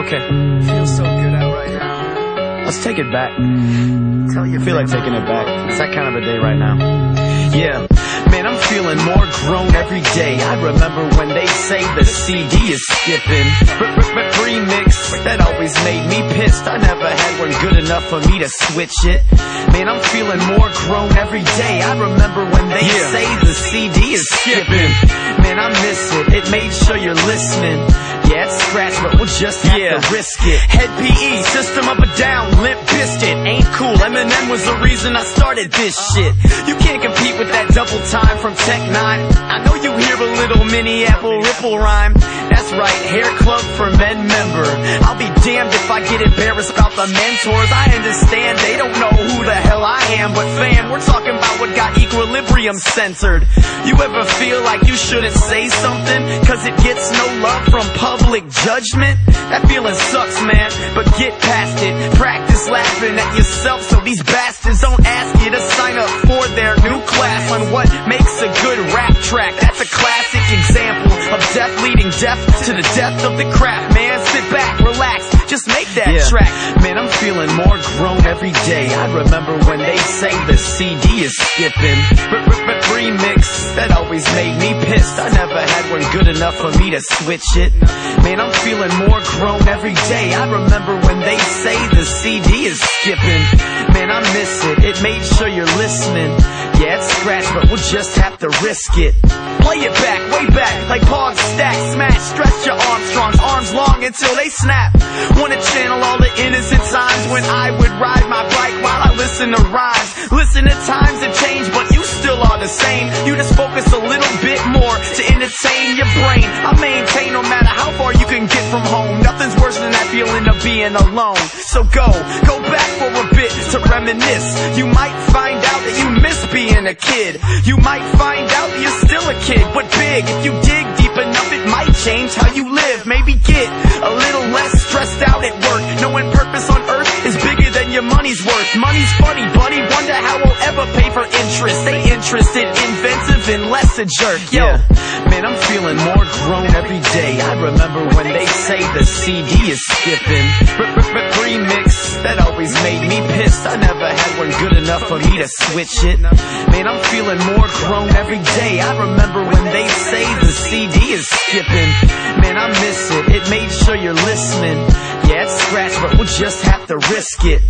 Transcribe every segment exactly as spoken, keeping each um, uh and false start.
Okay. Feels so good out right now. Let's take it back. Tell you I feel like taking it back. It's that kind of a day right now. Yeah, man, I'm feeling more grown every day. I remember when they say the C D is skipping. Remix, that always made me pissed. I never had one good enough for me to switch it. Man, I'm feeling more grown every day. I remember when they yeah. say the C D is skipping. Man, I miss it. It made sure you're listening. Yeah, it's scratch, but we'll just have yeah. to risk it. Head P E, System of a Down, Limp Bizkit, ain't cool. Eminem was the reason I started this shit. You can't compete with that double time from Tech Nine. I know you hear a little mini apple ripple rhyme. That's right, Hair Club for Men member. I'll be damned if I get embarrassed about the mentors. I understand they don't know who the hell I am, but fam, we're talking about what got Equilibrium censored. You ever feel like you shouldn't say something cause it gets no love from public judgment? That feeling sucks, man, but get past it. Practice laughing at yourself so these bastards don't ask you to sign up for their new class on what makes a good rap track. That's a classic example of death leading death to the death of the craft, man. Sit back, relax, just make that yeah. track. Man, I'm feeling more grown every day. I remember when they say the C D is skipping. Remix, that always made me pissed. I never had one good enough for me to switch it. Man, I'm feeling more grown every day. I remember when they say the C D is skipping. Man, I miss it. It made sure you're listening. Yeah, it's scratch, but we'll just have to risk it. Play it back, way back, like Pog Stack, smash, stretch your Armstrongs, arms long until they snap. Wanna channel all the innocent times when I would ride my bike while I listen to rhymes. Listen to times have changed, but you still are the same. You just focus a little bit more to entertain your brain. I maintain no matter how far you can get from home. Nothing's worse than that feeling of being alone. So go, go back for a bit to reminisce. You might find out that you miss being a kid. You might find out that you're still a kid, but big. If you dig deep enough, it might change how you live. Maybe get a little less stressed out at work. Knowing purpose on earth is bigger than your money's worth. Money's funny, buddy. Wonder how we'll ever pay for interest. Stay interested, inventive, and less a jerk. Yo, yeah. Man, I'm feeling more grown every day. I remember when they say the C D is skipping. Remix, that always made me pissed. I never had one good enough for me to switch it. Man, I'm feeling more grown every day. I remember when they say the C D is skipping. Man, I miss it. It made sure you're listening. Yeah, it's scratch, but we'll just have to risk it.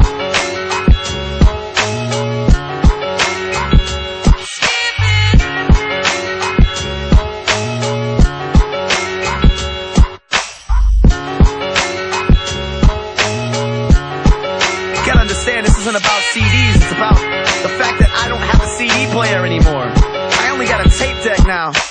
Understand, this isn't about C Ds, it's about the fact that I don't have a C D player anymore. I only got a tape deck now.